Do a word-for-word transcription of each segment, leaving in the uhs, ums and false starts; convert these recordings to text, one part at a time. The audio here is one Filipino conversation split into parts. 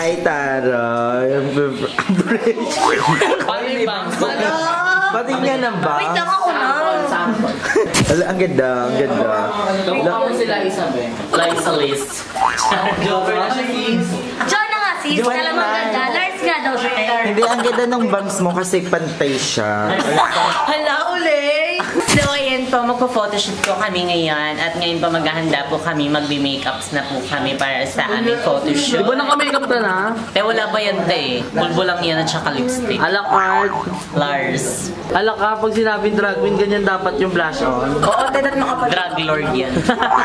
Hi, Tara. Paano yung bangs? Pati niya ng bangs. Wait lang ako na. Ala, ang ganda, ang ganda. Ako sila isa ba? Liza Liz. Joker na siya, sis. Diyan na nga sis, alam mo ganda. Lars nga daw siya. Hindi, ang ganda ng bangs mo kasi pantay siya. Hala, uli. So, ayan po, magpo-photoshoot po kami ngayon. At ngayon po maghahanda po kami, magbi-makeups na po kami para sa aming photoshoot. Di ba naka-makeup ka na? Pero wala pa yan, te. Pulbo lang yan at saka lipstick. Ala card. Lars. Ala ka, pag sinabing drag queen, ganyan dapat yung blush on. Oo, dadat makapal. Drag lord yan.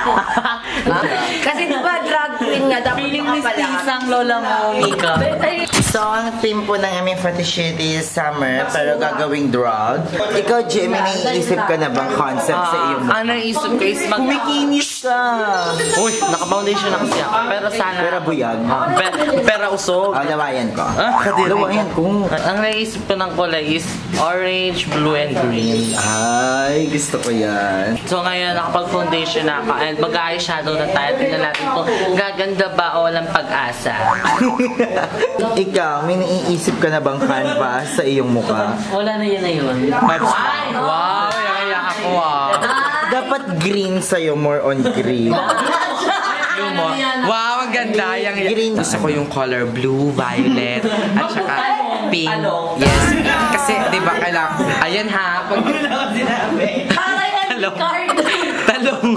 Kasi diba drag queen nga, dapat Feeling makapal. mistisang lola mo, Mika. So, ang theme po ng aming photoshoot is summer, pero gagawing drag. Ikaw, Jimmy, naiisip ka na bang concept sa iyong Ang naisip ko is mag... Kumikinis ka! Uy, naka-foundation na kasi ako. Pero sana... Pero buyag. Ah, pe- pera usog. Oh, lawayan ko. Ah, kadiri. Lawayan ko. Ang naisip ko ng kulay is orange, blue, and green. Ay, gusto ko yan. So ngayon, nakapag-foundation na ako and mag-eyeshadow na tayo. Tingnan natin kung gaganda ba o walang pag-asa. Ikaw, may naiisip ka na bang canvas sa iyong mukha? Wala na yun na yun. Ay, wow, yayak ako ah. Dapat green sa'yo, more on green. Yung mo. Wow, ang ganda. Yung, Green. gusto ko yung color blue, violet, at saka pink. Yes. Kasi, di ba, kailangan... Ayan ha. Pag... Talong. Talong.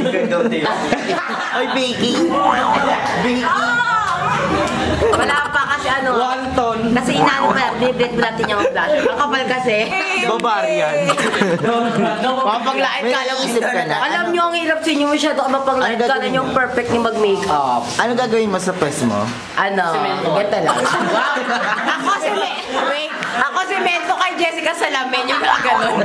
Ay, baking. Baking. Wala pa kasi ano. Wonton. Kasi inaano pa, biblit natin yung blush. Ang kapal kasi. Barbarian. Mapanglait ka, alam mo. Isip ka na. Alam nyo, ang hirap sa inyo masyado. Mapanglait Ano ka na gagawin yung mo? perfect ni mag-makeup. Ano gagawin mo sa press mo? Ano? Gata lang. Wow. Ako si Wait. Ako si Mento kay Jessica Salamin. Yung nakaganon.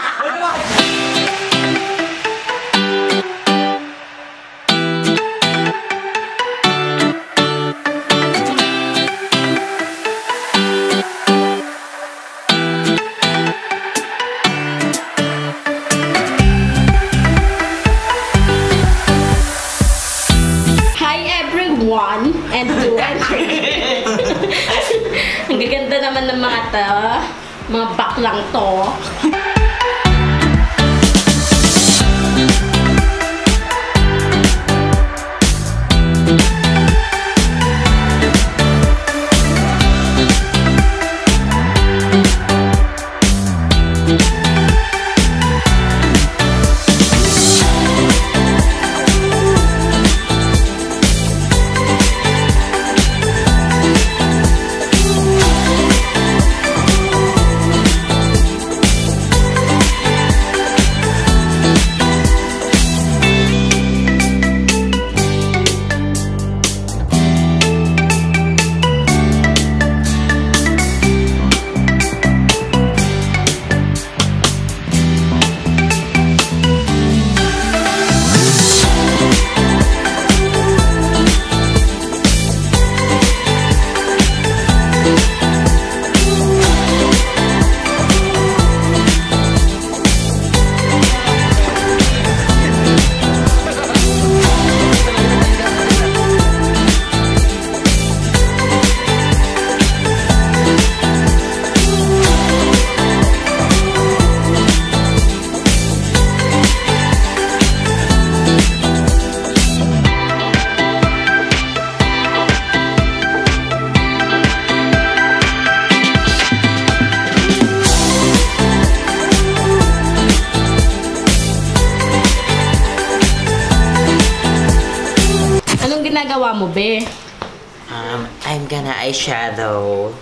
One and two and three. Ang gaganda naman ng mga to. Mga baklang to. Ginagawa mo, be? Um, I'm gonna eyeshadow.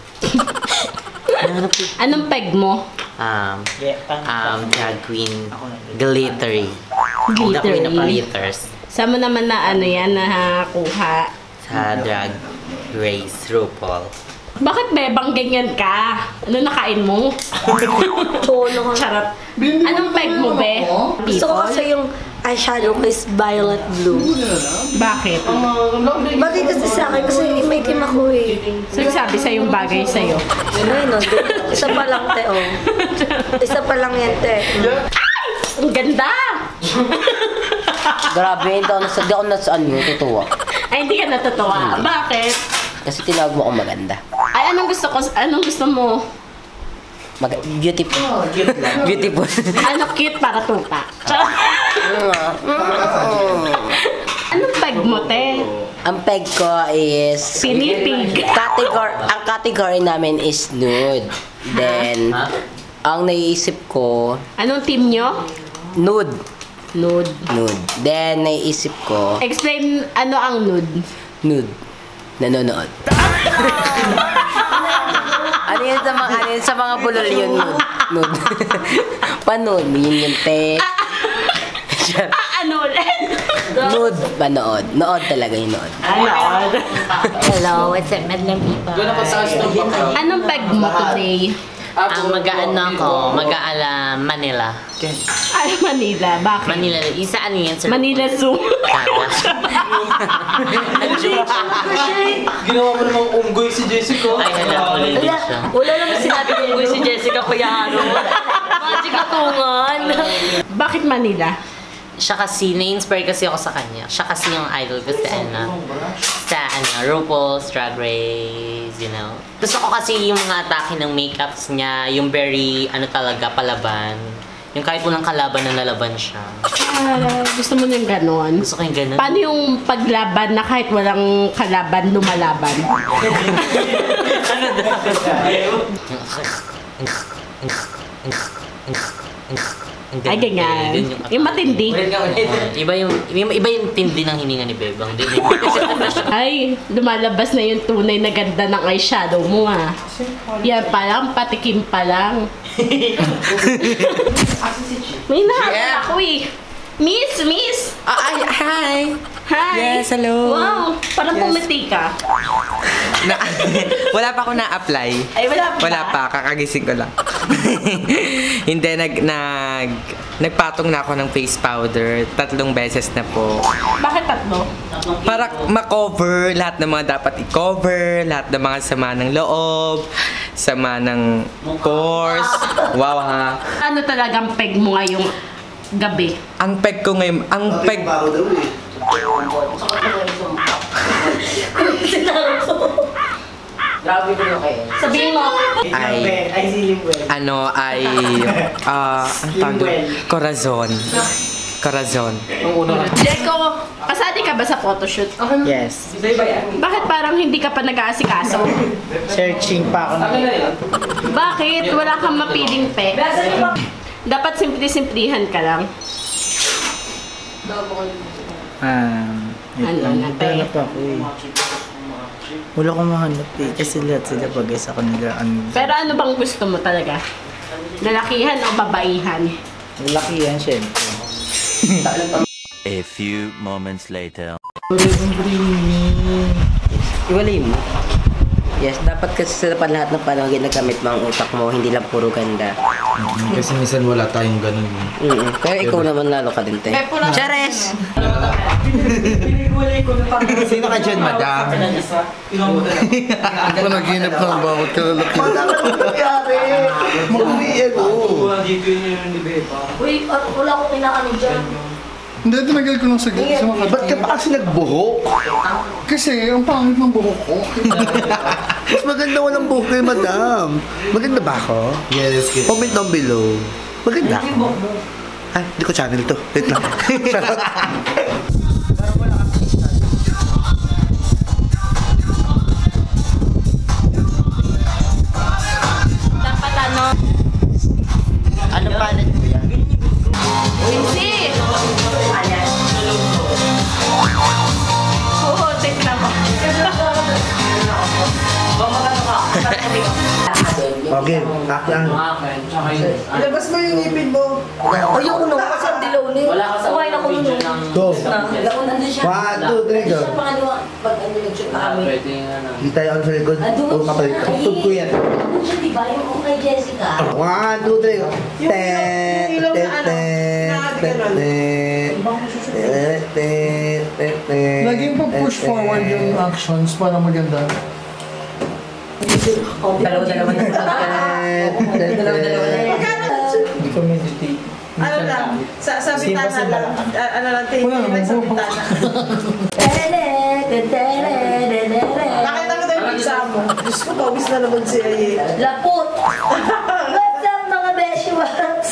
Anong peg mo? Um, um, drag queen glittery. Glittery. The queen of glitters. Saan mo naman na ano yan, nakakuha? Sa drag race RuPaul. Bakit, bebang ganyan ka? Ano nakain mo? Tono ka. Charot. Anong peg mo, be? Gusto ko kasi yung eyeshadow ko is violet blue. Bakit? Bagay kasi sa akin kasi may team ako eh. So, sabi sa yung bagay sa'yo. Ayun o, isa pa lang te oh. Isa pa lang yan te. Ang ganda! Grabe, hindi ako nasa, hindi ako nasa ano, tutuwa. Ay, hindi ka natutuwa. Bakit? Kasi tinawag mo akong maganda. Ay, anong gusto ko? Anong gusto mo? Mag beautiful. Beautiful. Ano cute para tuta? Anong peg mo, te? Ang peg ko is... Pinipig. Category, ang category namin is nude. Then, ang naiisip ko... Anong team nyo? Nude. Nude. Nude. Then, naiisip ko... Explain ano ang nude. Nude. Nanonood. Ano yun sa mga, ano yun sa mga bulol yun, nude? Nude. Panood, yun yung te. Ah, ano ulit? Nude, panood. Nood talaga yung nood. Ano? Hello, what's up, Madlang people? Anong peg mo today? Ang mag-aano ako, mag-aala Manila. Ay, Manila. Bakit? Manila, isa ano yan, sir? Manila Zoo. Ginawa mo namang unggoy si Jessica. Ay, hala, ulit din siya. Wala naman sinabi ng unggoy si Jessica Kuya Aro. Magic katungan. Bakit Manila? Siya kasi, na-inspire kasi ako sa kanya. Siya kasi yung idol ko sa ano, sa ano, RuPaul's Drag Race, you know. Gusto ko kasi yung mga atake ng makeups niya, yung very, ano talaga, palaban. Yung kahit walang kalaban na nalaban siya. Ah, gusto mo niyang ganon? Gusto ko yung ganun. Paano yung paglaban na kahit walang kalaban, lumalaban? Ano daw? Ay, ganyan. Yun Yung matindi. Iba yung, iba, iba yung tindi ng hininga ni Bebang. Hindi Ay, lumalabas na yung tunay na ganda ng eyeshadow mo ah. Yan pa lang, patikim pa lang. May nahabol ako eh. Miss, miss! Ay, hi! Hi! Yes, hello. Wow, parang Yes. pumiti ka. Na, wala pa ako na-apply. Ay, wala pa. Wala pa, kakagising ko lang. Hindi, nag, nag, nagpatong na ako ng face powder. Tatlong beses na po. Bakit tatlo? Para ma-cover lahat ng mga dapat i-cover, lahat ng mga sama ng loob, sama ng pores. Wow ha. Ano talagang peg mo ngayong gabi? Ang peg ko ngayon, ang peg... Grabe ko yung kayo. Sabihin mo, ay, ano, ay, ah, ang tawag, corazon. Corazon. Jeko, kasali ka ba sa photoshoot? Yes. Bakit parang hindi ka pa nag-aasikaso? Searching pa ako. Bakit? Wala kang mapiling pe. Dapat simple-simplihan ka lang. Um, Ano na, te? Hanap ako eh. Wala akong mahanap eh. Kasi lahat sila bagay sa kanila. Ang Pero ano bang gusto mo talaga? Lalakihan o babaihan? laki yan, syempre. A few moments later. Iwalay mo. Yes, dapat kasi sa dapat lahat ng panahon ginagamit mo ang utak mo, hindi lang puro ganda. Kasi minsan wala tayong ganun. Mm-mm. Kaya ikaw naman lalo ka din, te. Chares! Sino ka dyan, madam? Ako naghinap ng bawat kalalaki. Uy, wala akong kinakanin dyan. Hindi, tinagal ko lang sa sa mga Ba't ka pa kasi nagbuhok? Kasi ang pangit ng buhok ko. Mas maganda walang buhok kay madam. Maganda ba ako? Yes, yes. Comment down below. Maganda ako. Ay, hindi ko channel to. Wait lang. Charot. Dapat ano? Ano palit mo yan? Hindi! Oo, tignan mo. Okay, akyan. Ilabas mo yung ngipin mo. Ayoko na kasi ang dilaw ni. Wala ka sa Kumain ako nun. Go. Laon nandun siya. One, two, three, go. Siya pangalawa. Pag ano nag-shoot na kami. Pwede yung ano. Hindi tayo on sa likod. Andun O kapalit. Tugtog ko yan. Nandun siya, diba? Yung kung kay Jessica. One, two, three, go. Yung Ten, ilaw na ten, ano, ten, na ten, ganun. ten, ten, ten, ten, ten, Laging pa push ten, forward ten. yung actions para maganda. Dalawa-dalawa na. Dalawa-dalawa na. Hindi ko meditate. Ano lang, sa, sa bitana lang. Ah, ano lang, tayo Wala lang sa naman, bitana. Bakit ako doon mo. Diyos ko, pawis na naman siya eh. Lapot! What's up mga beshi waps?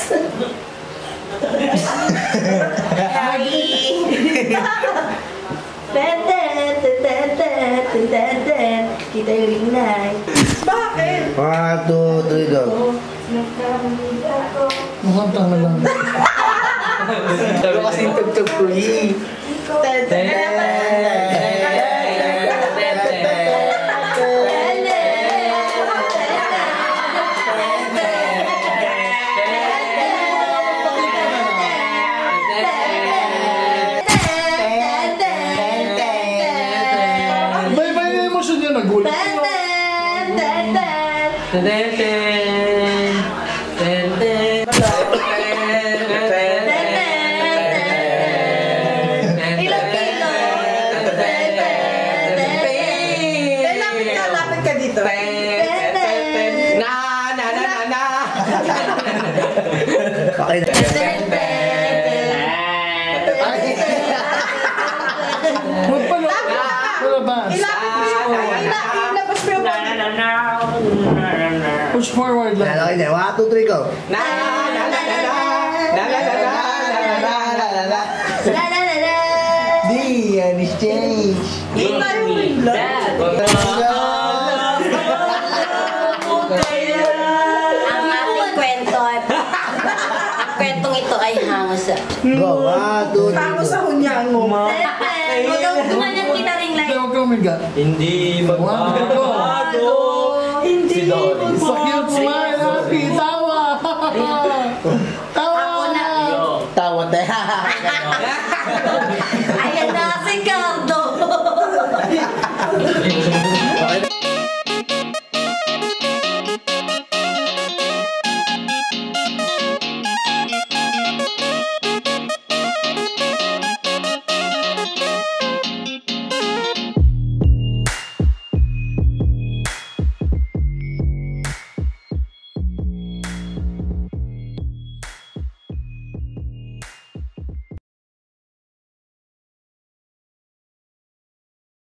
Kita yung ringnay. Bakit? One, two, three, go. Mukhang tanga lang. Pero kasing tugtog ko eh. Bay-bay na emosyon niya, nagulat. Ilang kilo? Eh, lapit ka, lapit ka dito. Na, na, na, na, na. Okay na. Huwag pa na. Palabas. Ilapit mo yung, ila- ilabas mo yung Push forward lang. Okay na. One, two, three, go. Na, na, na, na, na. Na, na, na, na, na, na, na, na, na. La la la la. D and exchange. Hindi tayo ring lang. Ang ating kwento ay... Ang kwentong ito ay hango sa... Go. One, two, three, Tamo go. sa hunyango. Huwag kang gumanyan kita ring Hindi, light. huwag kang umiga. Hindi magbabago. Hindi mo Sa cute smile, happy, tawa. Tawa. Ako na. Tawa tayo. Ayan na si Cardo.